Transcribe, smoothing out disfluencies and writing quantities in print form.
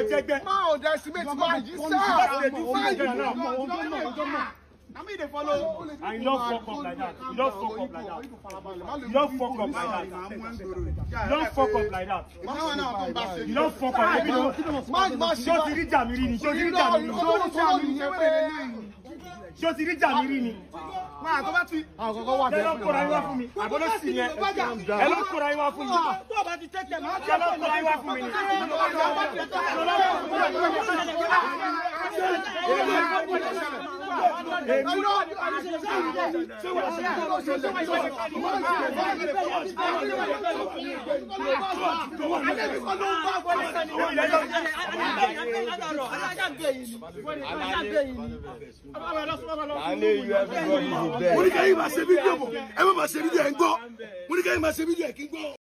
jẹgbẹ́. Má underestimate man yìí sá. I mean they follow. And you don't fuck up like that. You don't fuck up like that. You don't fuck up like that. You don't fuck up like that. You don't fuck up. Ṣó ti rí Jàmírí ni? Ṣó ti rí Jàmírí ni? Ṣó ti rí Jàmírí ni? Máa tó bá ti. Àwọn kọ̀ọ̀kan wà bẹ́ẹ̀. Ẹ lọ kóra yín wá fún mi. Àbọ̀dọ̀ sì yẹn. Ẹ lọ kóra yín wá fún mi. Tó o bá ti tẹ́tẹ̀ máa jẹ́ lọ kóra yín wá fún mi ni. Mo ní ká yín máa ṣe fídíò mọ̀, ẹ má máa ṣe fídíò ẹ̀ ń gbọ́. Mo ní ká yín máa ṣe fídíò ẹ̀ kí ń gbọ́.